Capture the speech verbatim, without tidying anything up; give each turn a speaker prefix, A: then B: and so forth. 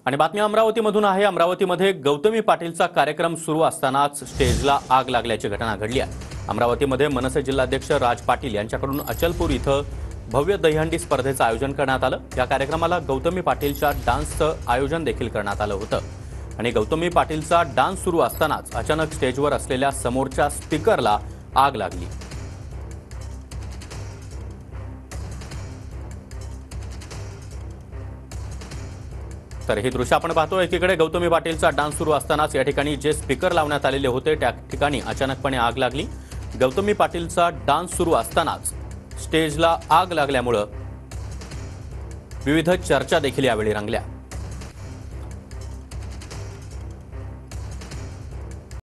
A: आणि बातमी अमरावतीमधून आहे। अमरावतीमध्ये गौतमी पाटीलचा कार्यक्रम सुरू असतानाच स्टेजला आग लागल्याची घटना घडली आहे। अमरावतीमध्ये मनसे जिल्हाध्यक्ष राज पाटील यांच्याकडून अचलपूर इथं भव्य दहीहंडी स्पर्धेचं आयोजन करण्यात आलं। या कार्यक्रमाला गौतमी पाटीलच्या डान्सचं आयोजन देखील करण्यात आलं होतं आणि गौतमी पाटीलचा डान्स सुरू असतानाच अचानक स्टेजवर असलेल्या समोरच्या स्पीकरला आग लागली। तर हे दृश्य आपण पाहतोय। एकीकडे गौतमी पाटीलचा डान्स सुरू असतानाच या ठिकाणी जे स्पीकर लावण्यात आलेले होते त्या ठिकाणी अचानकपणे आग लागली। गौतमी पाटीलचा डान्स सुरू असतानाच स्टेजला आग लागल्यामुळे विविध चर्चा देखील यावेळी रंगल्या।